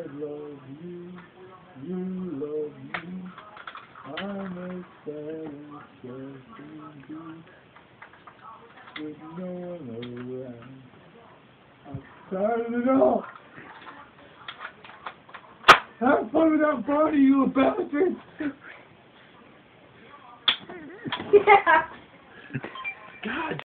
love you, you love me. I'm a sad and you with no one around. I'm starting it off. Have fun with that Barney, you bastard! Yeah. God.